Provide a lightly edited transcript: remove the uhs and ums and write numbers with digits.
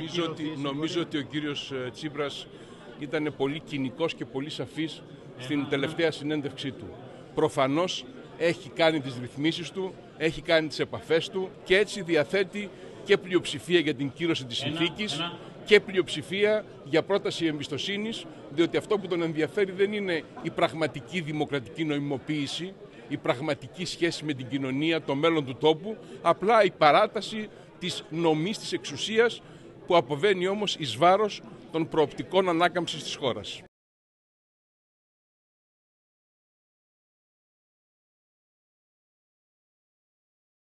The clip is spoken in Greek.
Νομίζω ότι ο κύριος Τσίπρας ήταν πολύ κοινικός και πολύ σαφής στην τελευταία συνέντευξή του. Προφανώς έχει κάνει τις ρυθμίσεις του, έχει κάνει τις επαφές του και έτσι διαθέτει και πλειοψηφία για την κύρωση της συνθήκης και πλειοψηφία για πρόταση εμπιστοσύνης, διότι αυτό που τον ενδιαφέρει δεν είναι η πραγματική δημοκρατική νοημοποίηση, η πραγματική σχέση με την κοινωνία, το μέλλον του τόπου, απλά η παράταση της νομής της εξουσίας που αποβαίνει όμως εις βάρος των προοπτικών ανάκαμψης της χώρας.